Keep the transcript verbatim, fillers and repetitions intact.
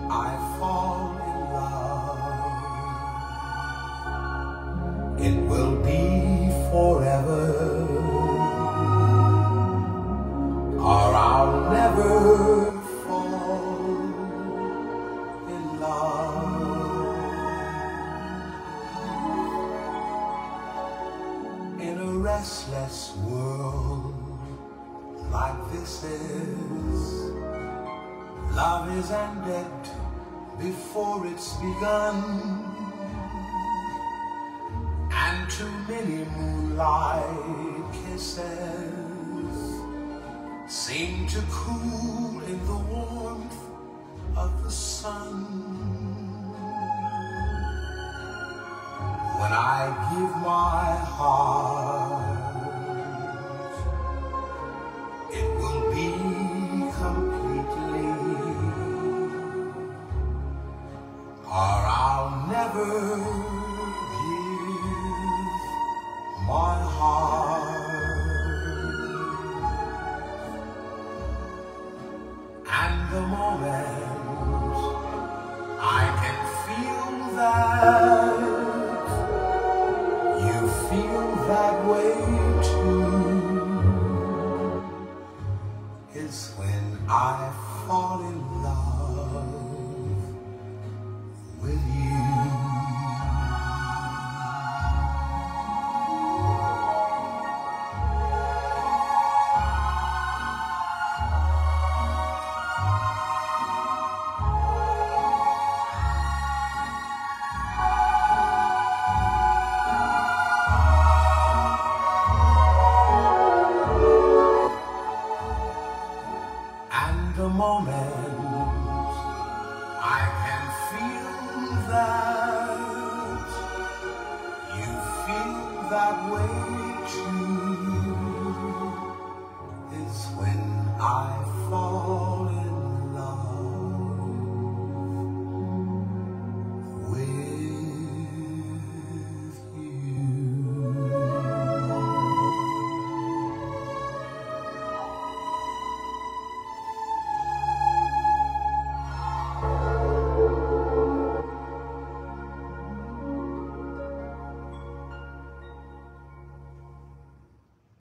I fall in love, it will be forever, or I'll never fall in love. In a restless world like this is, love is ended before it's begun, and too many moonlight kisses seem to cool in the warmth of the sun. When I give my heart, it will be completely, or I'll never give my heart. And the moment I can feel that you feel that way too is when I fall in love with you. And the moment I can feel that you feel that way